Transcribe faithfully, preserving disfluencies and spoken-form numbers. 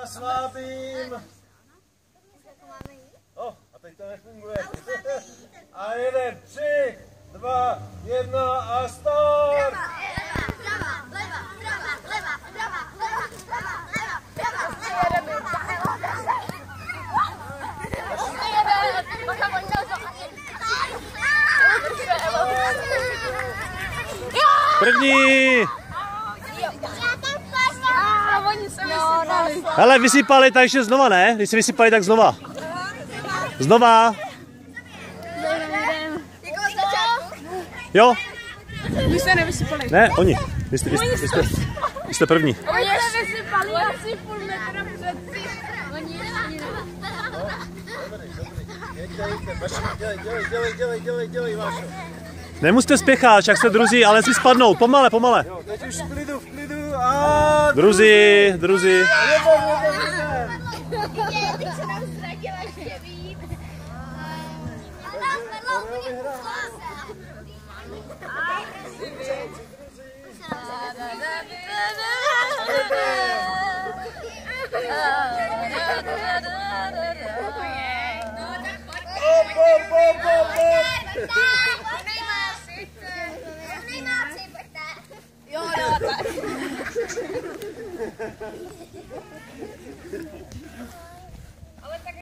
vás vábím. O, a teď to nefunguje. A jeden, tři, dva, jedna a start. První! Hele, vysypali, takže znova ne? Když si vysypali, tak znova. Znova. Jo? Vy jste nevysypali. Ne, oni. Vy jste, vy jste, vy jste, vy jste první. Oni se vysypali asi půl metra před si. Oni Dělej, dělej, dělej, dělej, dělej, dělej, Vášo. Nemusíte spěchat, však se druzí, ale si spadnou. Pomale, pomale. Jo, teď už v klidu, v klidu a... Druzí, druzí. Jo, jo, tak.